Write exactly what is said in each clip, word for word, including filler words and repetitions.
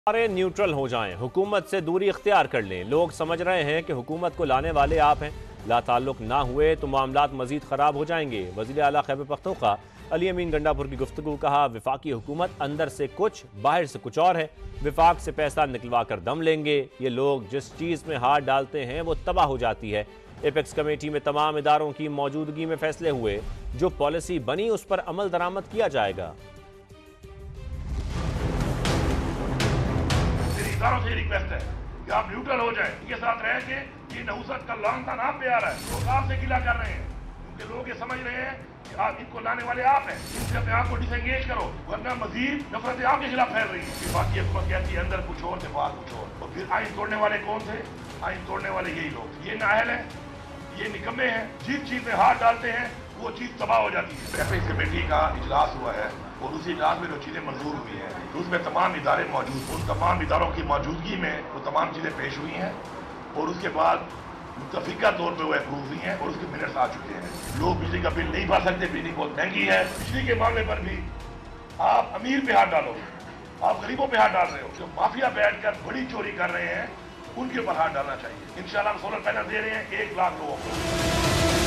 सारे न्यूट्रल हो जाएं, हुकूमत से दूरी इख्तियार कर लें। लोग समझ रहे हैं कि हुकूमत को लाने वाले आप हैं। लाताल्लुक ना हुए तो मामलात मजीद ख़राब हो जाएंगे। वज़ीर आला खैबर पख्तूनख्वा अली अमीन गंडापुर की गुफ्तगू। कहा, विफाकी हुकूमत अंदर से कुछ बाहर से कुछ और है। विफाक से पैसा निकलवा कर दम लेंगे। ये लोग जिस चीज़ में हाथ डालते हैं वो तबाह हो जाती है। एपेक्स कमेटी में तमाम इदारों की मौजूदगी में फैसले हुए। जो पॉलिसी बनी उस पर अमल दरामद किया जाएगा। इदारों से रिक्वेस्ट है कि आप न्यूट्रल हो जाएं, इनके साथ रह के ये नहुसत का लानतान आप पे आ रहा है, लोग आपसे गिला कर रहे हैं क्योंकि लोग ये समझ रहे हैं कि आप इनको लाने वाले आप हैं। इनसे अपने आप को डिसएंगेज करो वरना मजीद नफरतें आपके खिलाफ फैल रही है। बाकी हुकूमत कहती है अंदर कुछ और से बाहर कुछ और, और फिर आइन तोड़ने वाले कौन थे? आइन तोड़ने वाले यही लोग। ये नाअहल है, ये निकम्मे हैं। जिस चीज में हाथ डालते हैं वो चीज तबाह हो जाती है। एपेक्स कमेटी का इजलास हुआ है और उसी इजलास में जो चीजें मंजूर हुई हैं उसमें तमाम इदारे मौजूद, उन तमाम इदारों की मौजूदगी में वो तमाम चीजें पेश हुई हैं और उसके बाद मुतफिका तौर पर वो अप्रूव हुई हैं और उसके मिनट्स आ चुके हैं। लोग बिजली का बिल नहीं भर सकते, बिजली बहुत महंगी है। बिजली के मामले पर भी आप अमीर पे हाथ डालोगे, आप गरीबों पे हाथ डाल रहे हो। जो माफिया बैठकर बड़ी चोरी कर रहे हैं उनके ऊपर हाथ डालना चाहिए। इंशाल्लाह हम सोलर पैनल दे रहे हैं एक लाख लोगों को।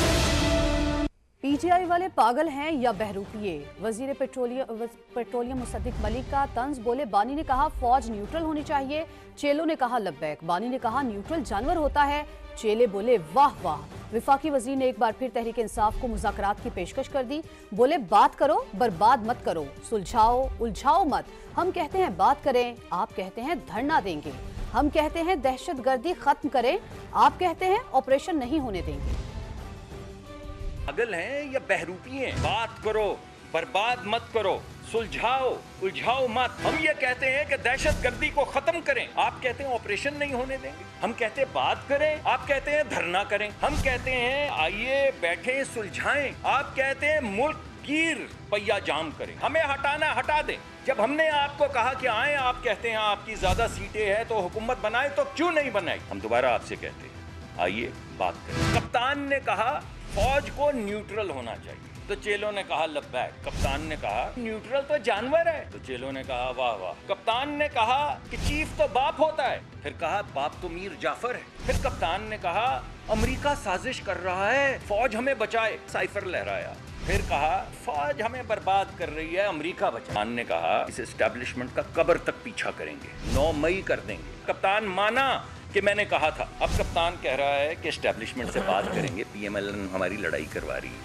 पीटीआई वाले पागल हैं या बहरूपिये? वजीर पेट्रोलियम पेट्रोलियम मुसद्दिक मलिक का तंज। बोले, बानी ने कहा फौज न्यूट्रल होनी चाहिए। चेलों ने कहा लब्बैक। बानी ने कहा न्यूट्रल जानवर होता है। चेले बोले वाह वाह। विफाकी वजीर ने एक बार फिर तहरीक इंसाफ को मुज़ाकरात की पेशकश कर दी। बोले, बात करो, बर्बाद मत करो, सुलझाओ, उलझाओ मत। हम कहते हैं बात करें, आप कहते हैं धरना देंगे। हम कहते हैं दहशतगर्दी खत्म करें, आप कहते हैं ऑपरेशन नहीं होने देंगे। पागल हैं या बहरूपी हैं? बात करो, बर्बाद मत करो, सुलझाओ, उलझाओ मत। हम ये कहते हैं कि दहशतगर्दी को खत्म करें, आप कहते हैं ऑपरेशन नहीं होने देंगे। हम कहते हैं बात करें, आप कहते हैं धरना करें। हम कहते हैं आइए बैठे सुलझाएं, आप कहते हैं मुल्क गिर पहिया जाम करें। हमें हटाना हटा दें। जब हमने आपको कहा कि आए, आप कहते हैं आपकी ज्यादा सीटें हैं तो हुकूमत बनाए, तो क्यों नहीं बनाई? हम दोबारा आपसे कहते हैं आइए बात करें। कप्तान ने कहा फौज को न्यूट्रल होना चाहिए, तो चेलों ने कहा लब्बैक। कप्तान ने कहा न्यूट्रल तो जानवर है, तो चेलों ने कहा वाह वाह। कप्तान ने कहा कि चीफ तो बाप होता है, फिर कहा बाप तो मीर जाफर है। फिर कप्तान ने कहा अमेरिका साजिश कर रहा है, फौज हमें बचाए, साइफर लहराया। फिर कहा फौज हमें बर्बाद कर रही है, अमेरिका बचाए। कप्तान ने कहा इस एस्टेब्लिशमेंट का कब्र तक पीछा करेंगे, नौ मई कर देंगे। कप्तान माना कि मैंने कहा था। अब कप्तान कह रहा है कि एस्टेब्लिशमेंट से बात करेंगे, पीएमएल हमारी लड़ाई करवा रही है।